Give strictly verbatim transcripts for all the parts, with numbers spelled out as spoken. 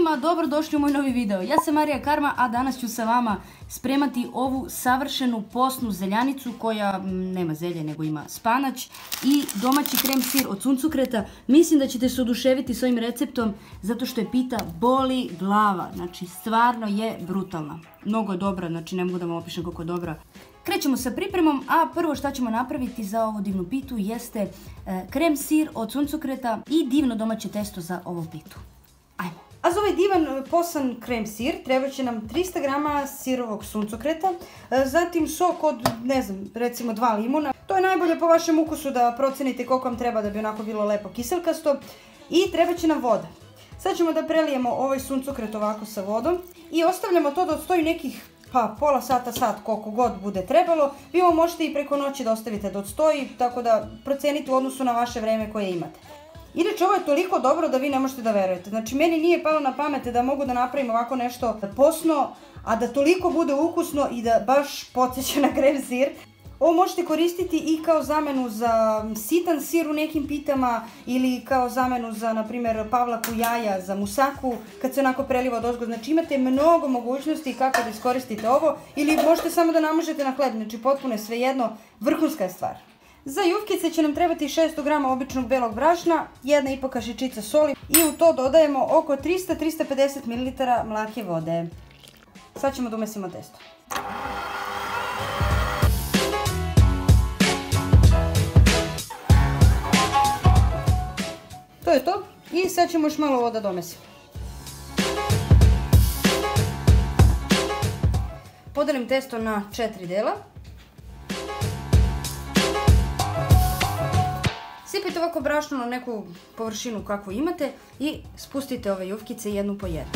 svima, dobrodošli u moj novi video. Ja sam Marija Karma, a danas ću sa vama spremati ovu savršenu postnu zeljanicu koja nema zelje nego ima spanać i domaći krem sir od suncokreta. Mislim da ćete se oduševiti s ovim receptom zato što je pita boli glava. Znači stvarno je brutalna. Mnogo je dobra, znači ne mogu da vam opišem koliko je dobra. Krećemo sa pripremom, a prvo što ćemo napraviti za ovu divnu pitu jeste krem sir od suncokreta i divno domaće testo za ovu pitu. Ajmo. A za ovaj divan posan krem sir treba će nam trista grama sirovog suncokreta, zatim sok od, ne znam, recimo dva limuna. To je najbolje po vašem ukusu da procenite koliko vam treba da bi onako bilo lepo kiselkasto. I treba će nam voda. Sad ćemo da prelijemo ovaj suncokret ovako sa vodom i ostavljamo to da odstoji nekih pa pola sata, sat, koliko god bude trebalo. Vi ovo možete i preko noći da ostavite da odstoji, tako da procenite u odnosu na vaše vreme koje imate. Inače, ovo je toliko dobro da vi ne možete da verujete. Znači, meni nije palo na pamet da mogu da napravim ovako nešto posno, a da toliko bude ukusno i da baš podsjeća na krem sir. Ovo možete koristiti i kao zamenu za sitan sir u nekim pitama ili kao zamenu za, na primjer, pavlaku jaja, za musaku, kad se onako preliva odozgo. Znači, imate mnogo mogućnosti kako da iskoristite ovo ili možete samo da namažete na hleb. Znači, potpuno je svejedno, vrhunska je stvar. Za jufkice će nam trebati šesto grama običnog belog brašna, jedna i po kašičica soli i u to dodajemo oko trista do trista pedeset mililitara mlake vode. Sad ćemo da umesimo testo. To je to i sad ćemo još malo ovo da domesimo. Podelim testo na četiri dela. Sipajte ovako brašno na neku površinu kakvu imate i spustite ove jufkice jednu po jednu.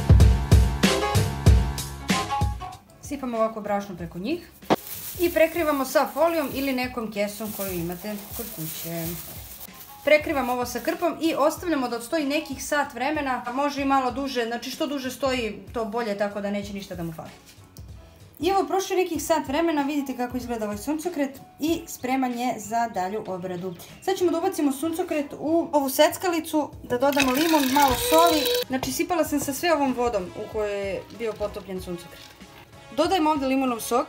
Sipamo ovako brašno preko njih i prekrivamo sa folijom ili nekom kesom koju imate kod kuće. Prekrivamo ovo sa krpom i ostavljamo da odstoji nekih sat vremena, a može i malo duže, znači što duže stoji to bolje, tako da neće ništa da mu fali. I evo, prošlo nekih sat vremena, vidite kako izgleda ovaj suncokret i spreman je za dalju obradu. Sad ćemo da ubacimo suncokret u ovu seckalicu, da dodamo limun, malo soli. Znači sipala sam sa sve ovom vodom u kojoj je bio potopljen suncokret. Dodajemo ovdje limunov sok,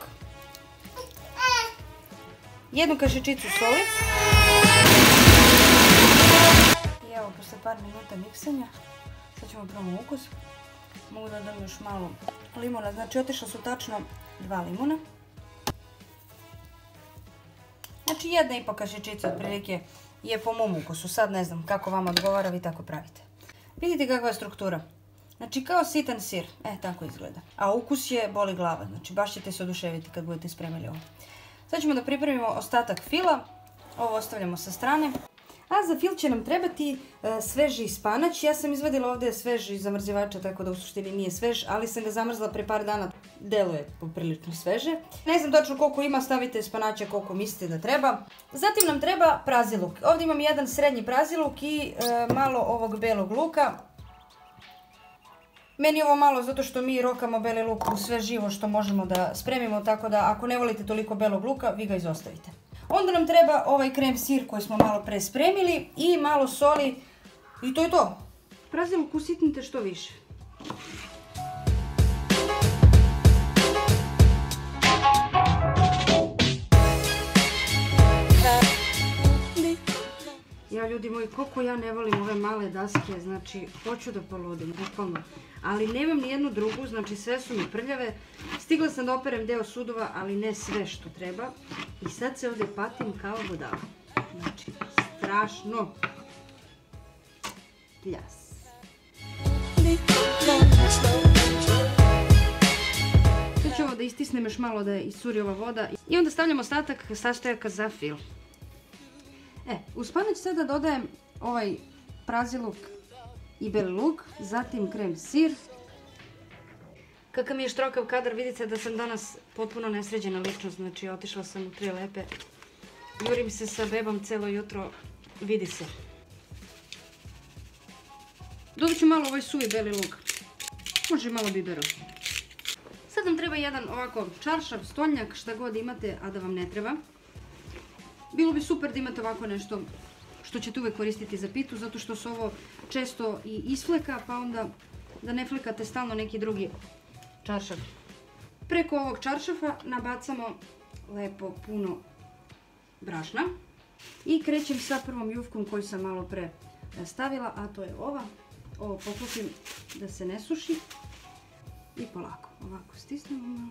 jednu kašičicu soli. I evo, posle par minuta miksanja, sad ćemo probamo ukus. Mogu da dam još malo limuna, znači otišla su tačno dva limuna. Znači jedna i po kašičica otprilike je po mom ukusu, sad ne znam kako vama odgovara, vi tako pravite. Vidite kakva je struktura, znači kao sitan sir, e tako izgleda. A ukus je boli glava, znači baš ćete se oduševiti kad budete spremili ovo. Sad ćemo da pripremimo ostatak fila, ovo ostavljamo sa strane. A za fil će nam trebati sveži spanać. Ja sam izvadila ovdje sveži zamrzivača, tako da u suštini nije svež, ali sam ga zamrzla pre par dana, deluje poprilično sveže. Ne znam točno koliko ima, stavite spanaća koliko mislite da treba. Zatim nam treba praziluk. Ovdje imam jedan srednji praziluk i malo ovog belog luka. Meni je ovo malo zato što mi rokamo beli luk u sve živo što možemo da spremimo, tako da ako ne volite toliko belog luka, vi ga izostavite. Onda nam treba ovaj krem sir koji smo malo pre spremili i malo soli i to je to. Praziluk usitnite što više. Ja, ljudi moji, koliko ja ne volim ove male daske, znači hoću da poludim, bukvalno. Ali nemam ni jednu drugu, znači sve su mi prljave. Stigla sam da operem deo sudova, ali ne sve što treba. I sad se ovdje patim kao budala. Znači, strašno. Pljas. Sad ću ovo da istisnem još malo da iscuri ova voda. I onda stavljamo ostatak sastojaka za fil. E, u spanać sada dodajem ovaj praziluk i beli luk, zatim krem sir. Kakav mi je štrokav kadar, vidite da sam danas potpuno nesređena ličnost, znači otišla sam u tri lepe. Jurim se sa bebom celo jutro, vidi se. Dodat ću malo ovaj suvi beli luk, može malo bibero. Sad nam treba jedan ovako čaršav, stolnjak, šta god imate, a da vam ne treba. Bilo bi super da imate ovako nešto što ćete uvek koristiti za pitu, zato što se ovo često i isfleka, pa onda da ne flikate stalno neki drugi čaršaf. Preko ovog čaršafa nabacamo lepo puno brašna i krećem sa prvom jufkom koju sam malo pre stavila, a to je ova. Ovo poklopim da se ne suši i polako ovako stisnemo malo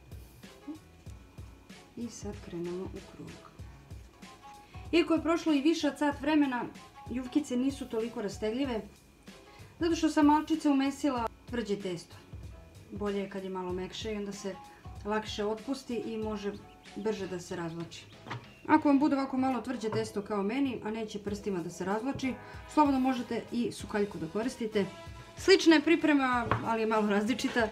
i sad krenemo u krug. Iako je prošlo i više od sat vremena, jufkice nisu toliko rastegljive zato što sam malčice umesila tvrđe testo. Bolje je kad je malo mekše i onda se lakše otpusti i može brže da se razvlači. Ako vam bude ovako malo tvrđe testo kao meni, a neće prstima da se razvlači, slobodno možete i sukaljku da koristite. Slična je priprema, ali je malo različita.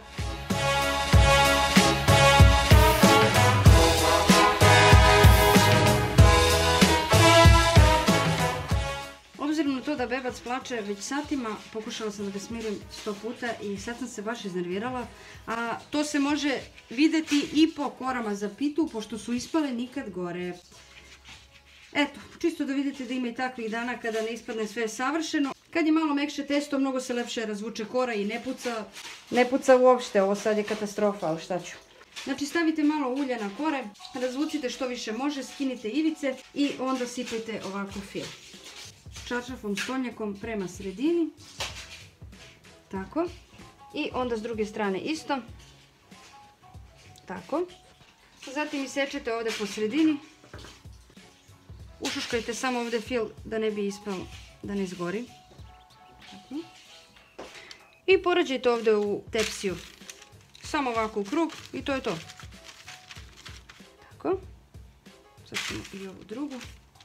Obzirom na to da bebac plače već satima, pokušala sam da ga smirim sto puta i sad sam se baš iznervirala. A to se može videti i po korama za pitu, pošto su ispale nikad gore. Eto, čisto da vidite da ima i takvih dana kada ne ispadne sve savršeno. Kad je malo mekše testo, mnogo se lepše razvuče kora i ne puca. Ne puca uopšte, ovo sad je katastrofa, ali šta ću. Znači stavite malo ulja na kore, razvučite što više može, skinite ivice i onda sipajte ovako fil. Čaršafom stolnjakom prema sredini. Tako. I onda s druge strane isto. Tako. Zatim isečete ovdje po sredini. Ušuškajte samo ovdje fil da ne bi ispao, da ne izgori. Tako. I porađajte ovdje u tepsiju. Samo ovako u krug i to je to. Tako. Sad ćemo i ovu drugu.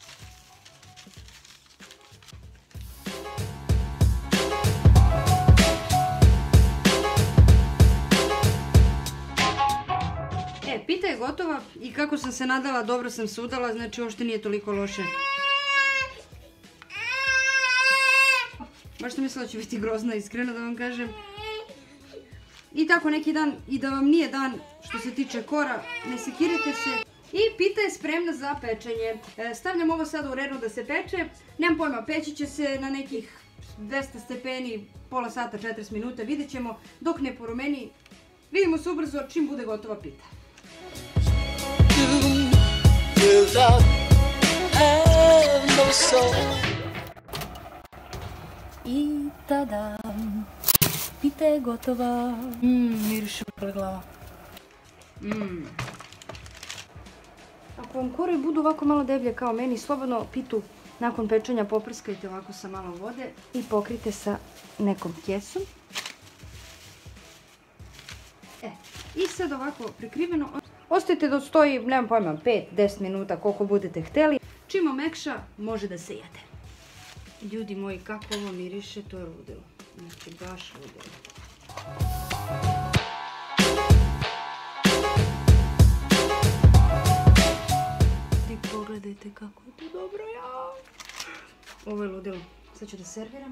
E, pita je gotova i kako sam se nadala, dobro sam se udala, znači uopšte nije toliko loše. Baš sam mislila da će biti grozna, iskreno da vam kažem. I tako neki dan, i da vam nije dan što se tiče kora, ne sekirajte se. I pita je spremna za pečenje. Stavljam ovo sada u renu da se peče. Nemam pojma, peći će se na nekih dvesta stepeni, pola sata, četrdeset minuta, vidjet ćemo dok ne porumeni. Vidimo se ubrzo čim bude gotova pita. I tada, pita je gotova. Mmm, miriše u glava. Mmm. Ako vam kore budu ovako malo deblje kao meni, slobodno pitu nakon pečenja poprskajte ovako sa malo vode i pokrite sa nekom kesom. E, i sad ovako prekriveno. Ostavite da stoji, nemam pojma, pet do deset minuta koliko budete hteli. Čim omekša, može da se jede. Ljudi moji, kako ovo miriše, to je ludilo. Znači, baš ludilo. I pogledajte kako je to dobro, ja. Ovo je ludilo. Sad ću da serviram.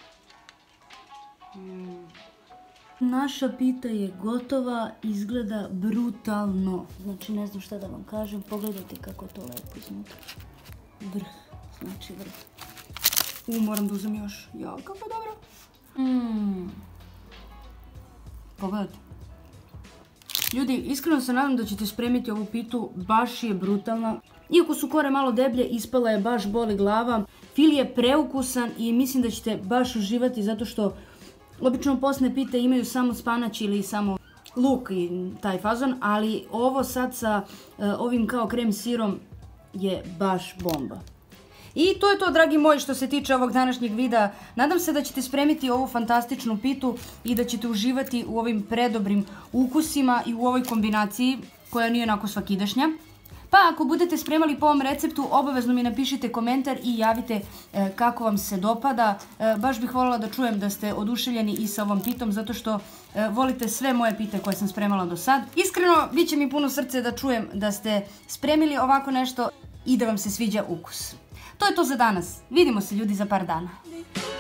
Mm. Naša pita je gotova, izgleda brutalno. Znači ne znam šta da vam kažem, pogledajte kako je to lepo iznutra. Vrh, znači vrh. U, moram da uzem još. Ja, kako dobro. Mmm. Pogledajte. Ljudi, iskreno se nadam da ćete spremiti ovu pitu, baš je brutalna. Iako su kore malo deblje, ispala je, baš boli glava. Fil je preukusan i mislim da ćete baš uživati zato što obično postne pite imaju samo spanać ili samo luk i taj fazon, ali ovo sad sa uh, ovim kao krem sirom je baš bomba. I to je to, dragi moji, što se tiče ovog današnjeg videa. Nadam se da ćete spremiti ovu fantastičnu pitu i da ćete uživati u ovim predobrim ukusima i u ovoj kombinaciji koja nije onako svakidašnja. Pa ako budete spremali po ovom receptu, obavezno mi napišite komentar i javite e, kako vam se dopada. E, baš bih voljela da čujem da ste oduševljeni i sa ovom pitom, zato što e, volite sve moje pite koje sam spremala do sad. Iskreno, bit će mi puno srce da čujem da ste spremili ovako nešto i da vam se sviđa ukus. To je to za danas. Vidimo se, ljudi, za par dana.